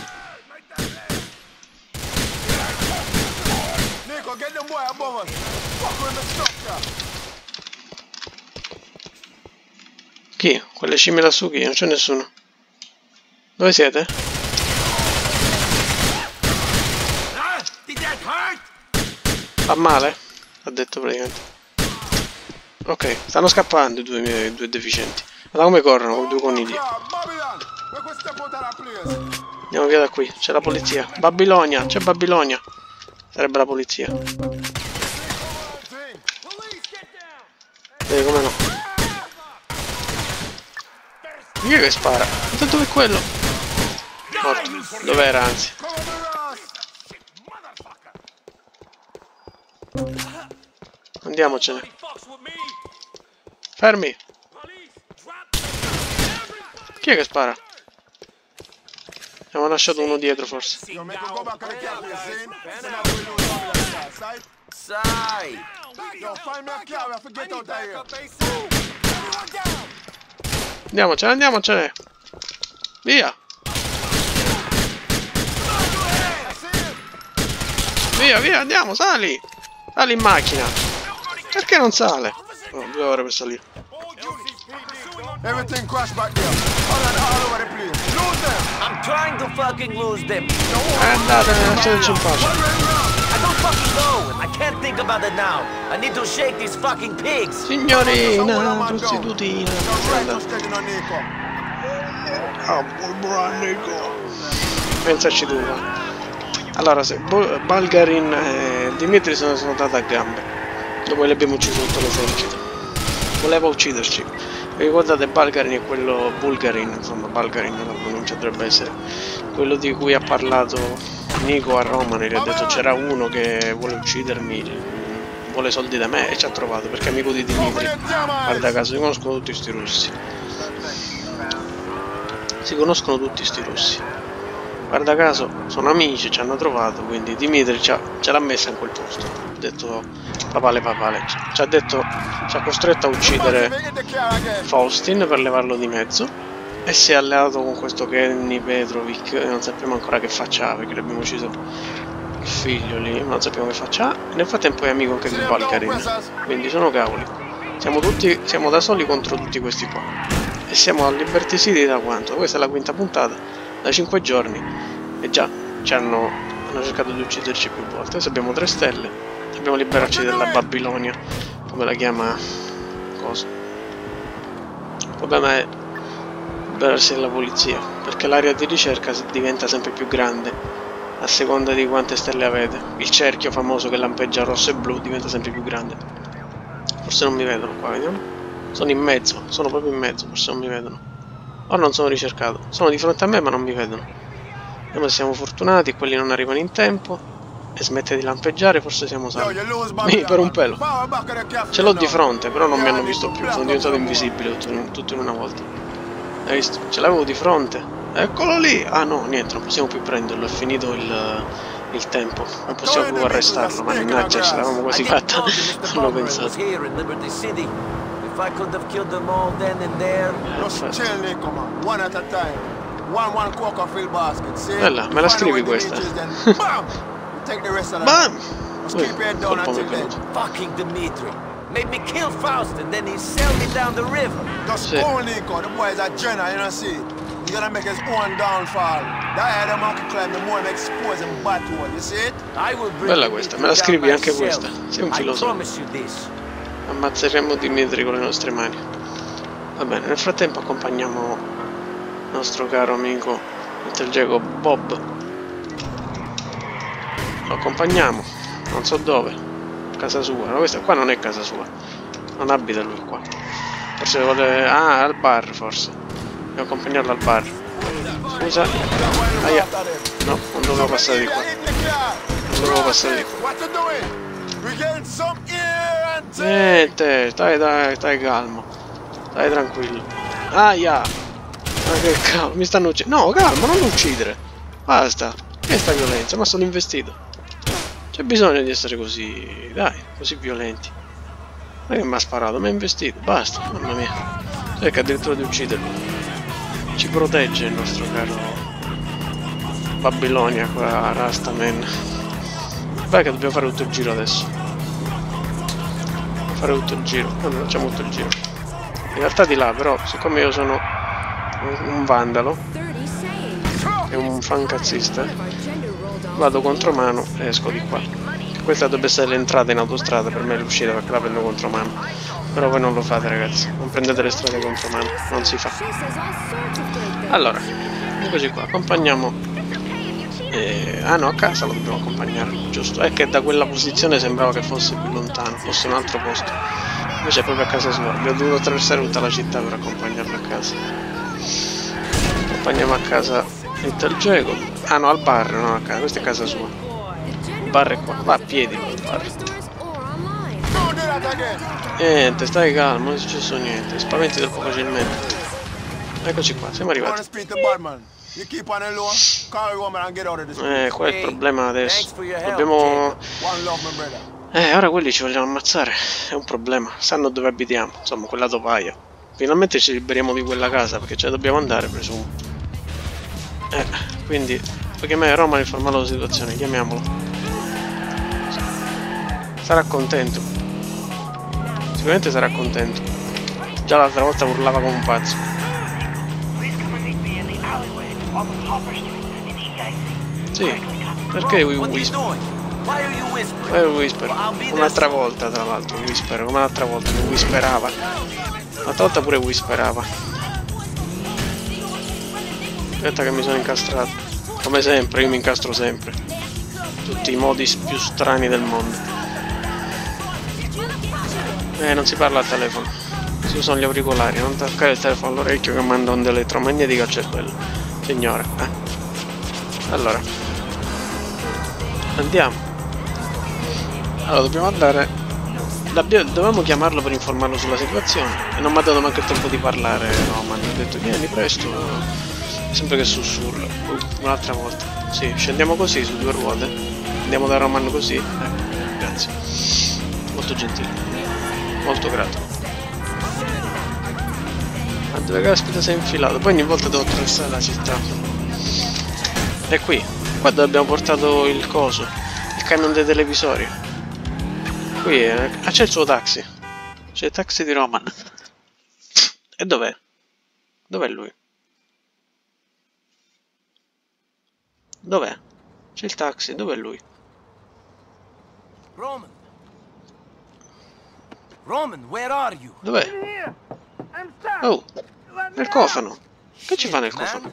Nico, get them boy above us. Fuck with the structure. Chi? Quelle scimmie lassù chi? Non c'è nessuno. Dove siete? Did that hurt? Fa male? Ha detto praticamente. Ok, stanno scappando i due deficienti. Guarda come corrono con i due conigli. Babylon. Look what step out of that place. Andiamo via da qui, c'è la polizia. Babilonia, c'è Babilonia. Sarebbe la polizia. Vedi come no? Chi è che spara? Ma dove è quello? Morto. Dov'era anzi? Andiamocene. Fermi. Chi è che spara? Abbiamo lasciato uno dietro forse. You make me go back on the car, you see? Then I will lose Babylon side. Sai. Yo, find me a car. We have to get out of here. Andiamocene, andiamocene. Via. Via, via, andiamo, sali. Sali in macchina. Perché non sale? Oh, 2 ore per salire. Everything crashed back there. All over the place. Lose them. I'm trying to fucking lose them. Andatene, lasciateci in pace. I don't fucking know. I can't think about it now. I need to shake these fucking pigs. Signorina, prostitutina. Just taking on Nico. Pensaci tu. Allora, se Bulgarin e Dimitri sono andati a gambe. Dopo li abbiamo ucciso tutto l'esercito. Voleva ucciderci. Vi ricordate Bulgarin e quello Bulgarin, insomma Bulgarin la pronuncia dovrebbe essere quello di cui ha parlato Nico a Roma, gli ha detto c'era uno che vuole uccidermi, vuole soldi da me e ci ha trovato perché è amico di Dimitri. Guarda caso, si conoscono tutti sti russi. Si conoscono tutti sti russi. Guarda caso, sono amici, ci hanno trovato, quindi Dimitri ce l'ha messa in quel posto. Ha detto papale, ci ha costretto a uccidere Faustin per levarlo di mezzo e si è alleato con questo Kenny Petrovic e non sappiamo ancora che faccia ha perché l'abbiamo ucciso il figlio lì, non sappiamo che faccia ha. Nel frattempo è amico anche di Bulgarin, quindi sono cavoli. Siamo da soli contro tutti questi qua e siamo a Liberty City da quanto? Questa è la quinta puntata, da 5 giorni e già hanno cercato di ucciderci più volte. Adesso abbiamo 3 stelle. Dobbiamo liberarci della Babilonia, come la chiama cosa. Il problema è avverarsi della polizia, perché l'area di ricerca diventa sempre più grande a seconda di quante stelle avete. Il cerchio famoso che lampeggia rosso e blu diventa sempre più grande. Forse non mi vedono qua, vediamo. Sono in mezzo, sono proprio in mezzo, forse non mi vedono. Ora non sono ricercato, sono di fronte a me ma non mi vedono. Vediamo se siamo fortunati, quelli non arrivano in tempo. E smette di lampeggiare, forse siamo salvi. Per un pelo. Ce l'ho di fronte, però non mi hanno visto più, sono diventato invisibile tutto in una volta. Hai visto? Ce l'avevo di fronte. Eccolo lì! Ah no, niente, non possiamo più prenderlo, è finito il tempo. Non possiamo più arrestarlo, mannaggia, ce l'avevamo quasi fatta. Non l'ho pensato. Bella, me la scrivi questa? Bam! Colpo mi è venuto. Fucking Dimitri made me kill Faust and then he sailed me down the river. Just only Nico, the boys are Jenna, you know see. He's gonna make his own downfall. That the monkey climb, the more expose him backward, you see it? Bella questa, me la scrivi anche questa. Sei un filosofo. Ammazzeremo Dimitri con le nostre mani. Va bene, nel frattempo accompagniamo il nostro caro amico Intergego Bob. Lo accompagniamo, non so dove, casa sua, no, questa qua non è casa sua, non abita lui qua, forse vuole, ah, al bar forse, devo accompagnarlo al bar, scusa, aia, no, non dovevo passare di qua, non dovevo passare di qua, niente, stai calmo, stai tranquillo, aia, ma che cavolo, mi stanno uccidendo, no, calmo, non lo uccidere, basta, che sta violenza, ma sono investito. C'è bisogno di essere così, dai, così violenti. Non è che mi ha sparato, mi ha investito, basta, mamma mia. Cerca addirittura di ucciderlo. Ci protegge il nostro caro Babilonia qua, Rastaman. Vai che dobbiamo fare tutto il giro adesso. Fare tutto il giro, allora facciamo tutto il giro. In realtà di là, però, siccome io sono un vandalo e un fancazzista, vado contromano e esco di qua. Questa dovrebbe essere l'entrata in autostrada, per me è l'uscita perché la prendo contromano. Però voi non lo fate ragazzi, non prendete le strade contromano, non si fa. Allora, eccoci qua, accompagniamo... ah no, a casa lo dobbiamo accompagnare, giusto? È che da quella posizione sembrava che fosse più lontano, fosse un altro posto. Invece è proprio a casa sua, abbiamo dovuto attraversare tutta la città per accompagnarlo a casa. Accompagniamo a casa Intergego. Ah no, al bar, no a casa, questa è casa sua. Il bar è qua, va a piedi il bar. Niente, stai calmo, non è successo niente, spaventi troppo facilmente. Eccoci qua, siamo arrivati. Qua è il problema adesso. Dobbiamo... ora quelli ci vogliono ammazzare, è un problema, sanno dove abitiamo, insomma, quella topaia. Finalmente ci liberiamo di quella casa, perché ce ne dobbiamo andare, presumo. Quindi puoi chiamare Roma e informarlo della situazione, chiamiamolo. Sarà contento. Sicuramente sarà contento. Già l'altra volta urlava come un pazzo. Sì, perché whisper? Whisper. Un'altra volta tra l'altro, whisper, come l'altra volta che whisperava. L'altra volta pure whisperava. Aspetta che mi sono incastrato. Come sempre, io mi incastro sempre. Tutti i modi più strani del mondo. Non si parla al telefono. Si usano gli auricolari, non toccare il telefono all'orecchio che manda onda elettromagnetica al cervello. Signore, Allora. Andiamo. Allora, dobbiamo andare... Dovevamo chiamarlo per informarlo sulla situazione. E non mi ha dato neanche il tempo di parlare, no, mi hanno detto vieni presto. Sempre che sussurra, un'altra volta. Sì, scendiamo così su due ruote. Andiamo da Roman così. Grazie. Molto gentile. Molto grato. Ma dove caspita sei infilato? Poi ogni volta devo attraversare la città. E qui. Qua dove abbiamo portato il coso. Il camion dei televisori. Qui è... Ah, c'è il suo taxi. C'è il taxi di Roman. E dov'è? Dov'è lui? Dov'è? C'è il taxi, dov'è lui? Roman! Roman, where are you? Dov'è? Oh, nel cofano. Che ci fa nel cofano?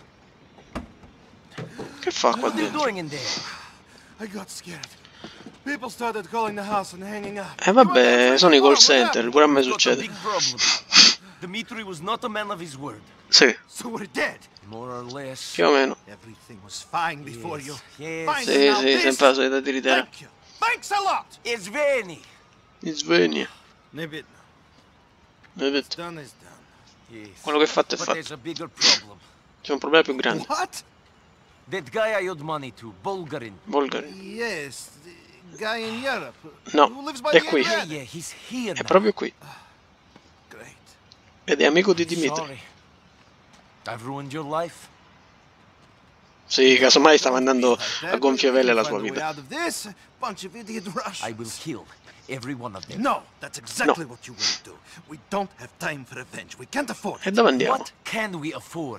Che fa qua What are you dentro? doing in there? I got scared. People started calling the house and hanging up. Vabbè, sono i call center, pure a me Got a succede. big problem. Dimitri was not a man of his word. Sì, So we're dead. More or less. più o meno. Everything was fine before you. Yes. Fine, Sì, now sì, this. sempre la solita tiritera. Thank you. Thanks a lot. It's Veni. In Svenia. Maybe Vedete? done is done. Yes. Quello che è fatto è But fatto. there's a bigger problem. C'è un problema più grande. What? That guy I owed money to, Bulgarin. Bulgari. Yes, the guy in Europe. No, Who lives by è the qui. Adriatic. Yeah, he's here È now. proprio qui. Great. Ed è amico di Dimitri. Sorry. I've ruined your life. Sì, casomai stava andando a gonfie vele la sua Find a way vita. out of this, bunch of idiot Russians. I will kill every one of them. No, that's exactly what you will do. We don't have time for revenge. We can't afford E it. dove andiamo? What can we afford?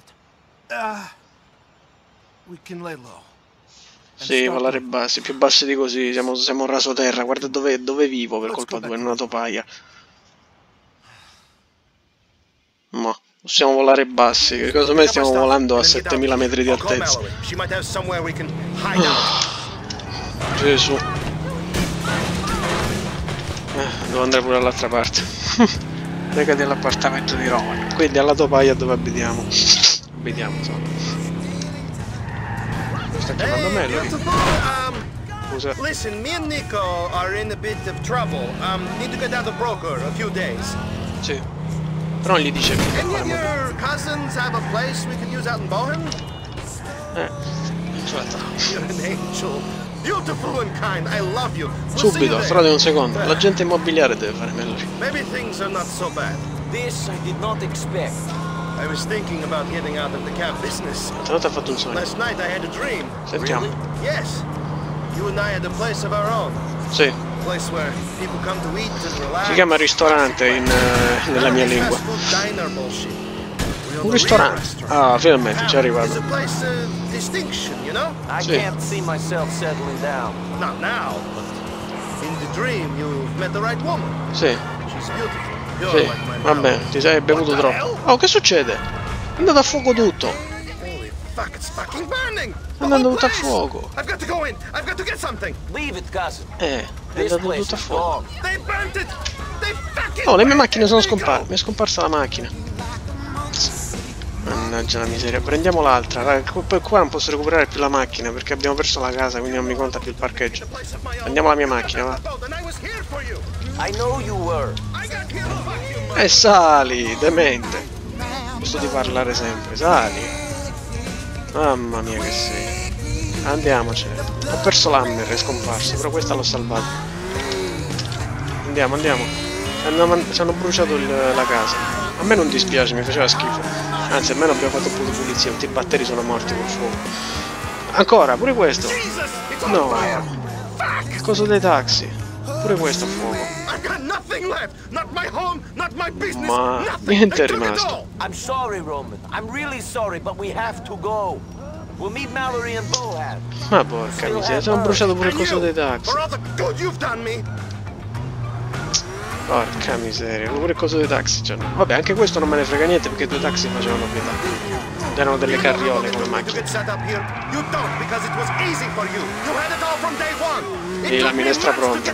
We can lay low. Sì, volare bassi, più bassi di così, siamo un rasoterra, guarda dove vivo per colpa tua, in una topaia. Ma possiamo volare bassi, che cosa me stiamo volando a 7000 metri di altezza. She might have somewhere we can hide out. Gesù. Devo andare pure dall'altra parte. Recati all'appartamento di Roma, quindi alla topaia dove abitiamo. Abitiamo, insomma. Sta chiamando Melody. Scusa. Listen, me and Nico are in a bit of trouble. Need to get out of broker a few days. Sì. Però non gli dice che Any of your cousins have a place we can use out in Bohem? aspetta. You're an angel. Beautiful and kind. I love you. We'll see you Subito, there. frate un secondo. L'agente immobiliare deve fare Melody. Maybe things are not so bad. This I did not expect. I was thinking about getting out of the cab business. Stanotte ha fatto un sogno. Last night I had a dream. Sentiamo. Yes. You and I had a place of our own. Sì. A place where people come to eat and relax. Si chiama ristorante nella mia lingua. Fast food diner bullshit. We're Un the ristorante. real restaurant. Ah, finalmente, ci è It's arrivato. a place of distinction, you know? I Sì. can't see myself settling down. Not now, but in the dream you've met the right woman. Sì, She's beautiful. You're sì. like my Vabbè, mouth. ti sei bevuto What the troppo. hell? Oh, che succede? È andato a fuoco tutto. Holy fuck, it's fucking burning! È andato The whole tutto a place! fuoco. I've got to go in! I've got to get something! Leave it, cousin. È This andato place tutto a is fuoco. gone. They burnt it! They fucking Oh, le mie burnt macchine it! sono Let me go! scomparse. Mi è scomparsa la macchina. Mannaggia la miseria. Prendiamo l'altra. Raga, qua non posso recuperare più la macchina perché abbiamo perso la casa, quindi non mi conta più il parcheggio. Prendiamo la mia macchina, va. I know you were. E sali, demente. Questo di parlare sempre, sali. Mamma mia che sei. Andiamocene. Ho perso l'hammer, è scomparso, però questa l'ho salvata. Andiamo. Ci hanno bruciato la casa. A me non dispiace, mi faceva schifo. Anzi, almeno abbiamo fatto un po' di pulizia, tutti i batteri sono morti col fuoco. Ancora, pure questo. No. Che cosa dei taxi? Pure questo a fuoco. Ma niente è rimasto. I'm sorry, Roman. I'm really sorry, but we have to go. We'll meet Mallory and Bohan. Ma porca miseria, ci hanno bruciato pure il coso dei taxi. Porca miseria, pure il coso dei taxi. Cioè, vabbè, anche questo non me ne frega niente perché i due taxi facevano pietà. Erano delle carriole come macchine. E la minestra pronta.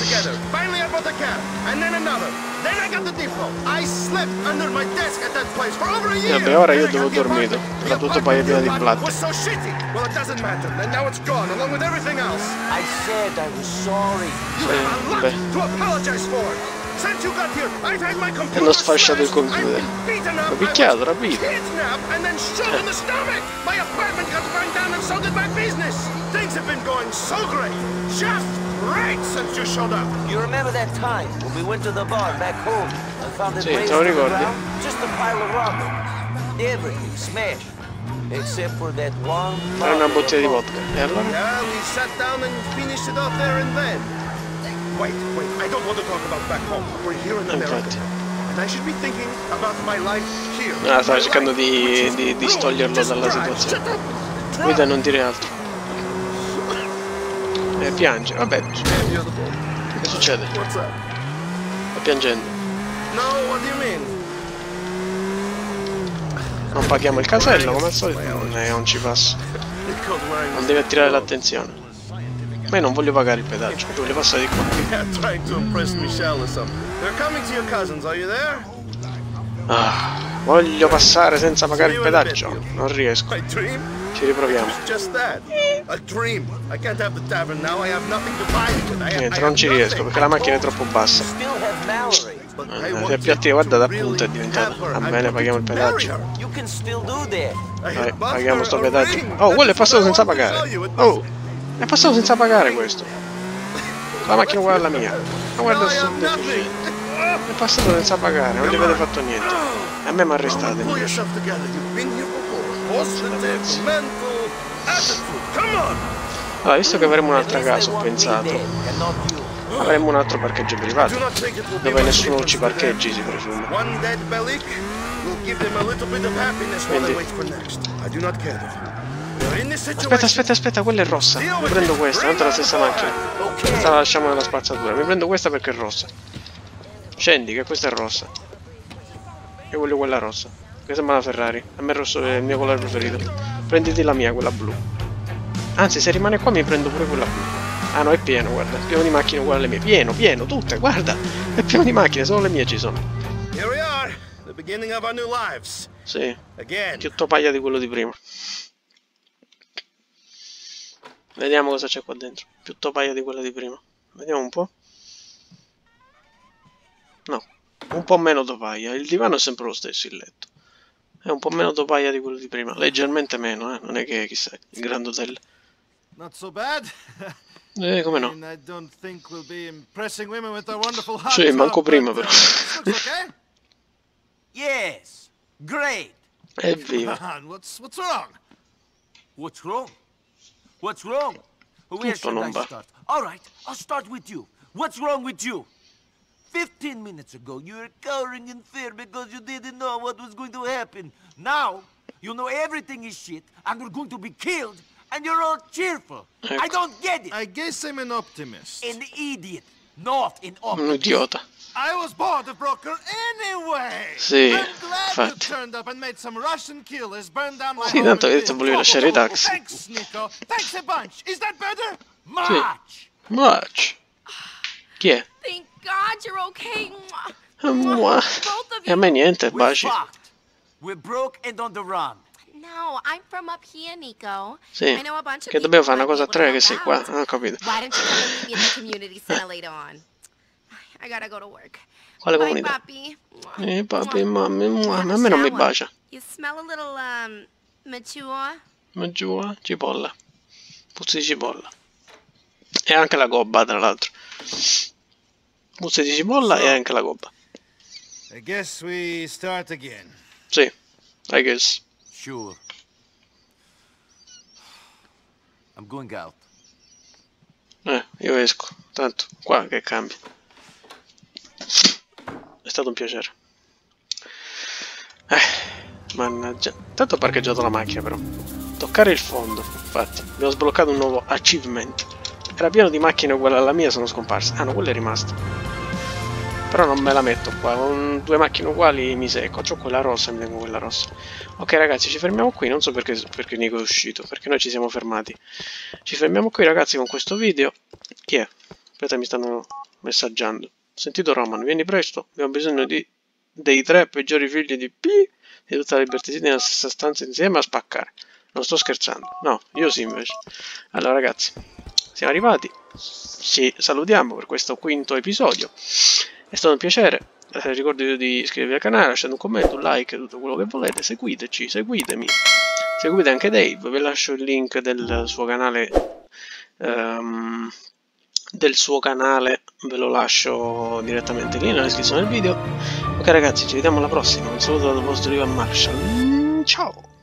E vabbè, ora io dove ho dormito. La tutto paio piena di blatte. I said I was sorry. Vabbè. E hanno sfasciato il computer. L'ho picchiato, rapito. You remember that time when we went to the bar back home and found that Sì, place te lo on the ricordi? ground? Just a pile of rubble. Everything smashed. Except for that one Era una bottle bottiglia di of vodka. E allora? Yeah, we sat down and finished it off there and then. Wait, I don't want to talk about back home. We're here in America. Infatti. And I should be thinking about my life here. Ah, stavo My cercando life, di which is toglierlo just dalla drive. situazione. Shut up. Guida, non dire altro. Piange, vabbè. Che succede? What's up? Sta piangendo. No, what do you mean? Non paghiamo il casello, come al solito. Non ci passa. Non deve attirare l'attenzione. Ma io non voglio pagare il pedaggio, voglio passare di qua. Ah, voglio passare senza pagare il pedaggio. Non riesco. Ci riproviamo. Niente, non ci riesco perché la macchina è troppo bassa. Se più attiva, guarda, da punta è diventata. Va bene, paghiamo il pedaggio. Vai, paghiamo sto pedaggio. Oh, quello è passato senza pagare. Oh, è passato senza pagare questo. La macchina è uguale alla mia. Ma guarda questo deficiente. È passato senza pagare, non gli avete fatto niente. A me mi arrestate. Allora, visto che avremo un'altra casa, ho pensato, avremo un altro parcheggio privato, dove nessuno ci parcheggi, si presume. Quindi... Aspetta, quella è rossa. Mi prendo questa, tanto è la stessa macchina. Questa la lasciamo nella spazzatura. Mi prendo questa perché è rossa. Scendi, che questa è rossa. Io voglio quella rossa, che sembra una Ferrari. A me il rosso è il mio colore preferito. Prenditi la mia, quella blu. Anzi, se rimane qua mi prendo pure quella blu. Ah no, è pieno, guarda, è pieno di macchine uguali alle mie. Pieno, tutte, guarda. È pieno di macchine, solo le mie ci sono. Sì, più topaglia di quello di prima. Vediamo cosa c'è qua dentro. Più topaglia di quella di prima. Vediamo un po'. No, un po' meno topaglia. Il divano è sempre lo stesso, il letto. È un po' meno topaglia di quello di prima. Leggermente meno, eh. Non è che chissà, il Grand Hotel. Not so bad. Come no? I don't think we'll be impressing women with our wonderful hot sì, manco prima però. Okay? Yes, great. Evviva. What's wrong? What's wrong? What's wrong? Where should I start? All right, I'll start with you. What's wrong with you? 15 minutes ago, you were cowering in fear because you didn't know what was going to happen. Now, you know everything is shit, and we're going to be killed, and you're all cheerful. Ecco. I don't get it. I guess I'm an optimist. An idiot, not an optimist. Un idiota. I was bored of Broker anyway. Sì, I'm glad you infatti. turned up and made some Russian killers burn down my Sì, tanto hai detto volevi lasciare i taxi. Thanks, Nico. Thanks a bunch. Is that better? Much. Much. Chi è? Thank God you're okay. Both of you. E a me niente, baci. We're broke and on the run. No, I'm from up here, Nico. Sì, I know a bunch of che dobbiamo fare una cosa a tre che sei qua. Non ho capito. Why don't you come and meet me at the community center later on? I gotta go to work. Quale Bye, comunità? papi. Papi, mamma, a me non mi bacia. You smell a little, mature. Mature, cipolla. Puzzi di cipolla. E anche la gobba, tra l'altro. Puzzi di cipolla e anche la gobba. I guess we start again. Sì, I guess. Sure. I'm going out. Io esco. Tanto, qua che cambia. È stato un piacere. Mannaggia. Tanto ho parcheggiato la macchina però. Toccare il fondo. Infatti, abbiamo sbloccato un nuovo achievement. Era pieno di macchine uguali alla mia, sono scomparse. Ah no, quella è rimasta. Però non me la metto qua. Con due macchine uguali mi secco. C'ho quella rossa e mi tengo quella rossa. Ok ragazzi, ci fermiamo qui. Non so perché Nico è uscito. Perché noi ci siamo fermati. Ci fermiamo qui ragazzi con questo video. Chi è? Aspetta, mi stanno messaggiando. Sentito Roman, vieni presto. Abbiamo bisogno dei 3 peggiori figli di P. Di tutta la libertà nella stessa stanza insieme a spaccare. Non sto scherzando. No, io sì invece. Allora ragazzi, siamo arrivati. Ci salutiamo per questo 5º episodio. È stato un piacere. Ricordatevi di iscrivervi al canale, lasciate un commento, un like, tutto quello che volete. Seguiteci, seguitemi. Seguite anche Dave. Vi lascio il link del suo canale. Ve lo lascio direttamente lì nella descrizione del video. Ok ragazzi, ci vediamo alla prossima. Un saluto dal vostro Ivan Marshall. Ciao.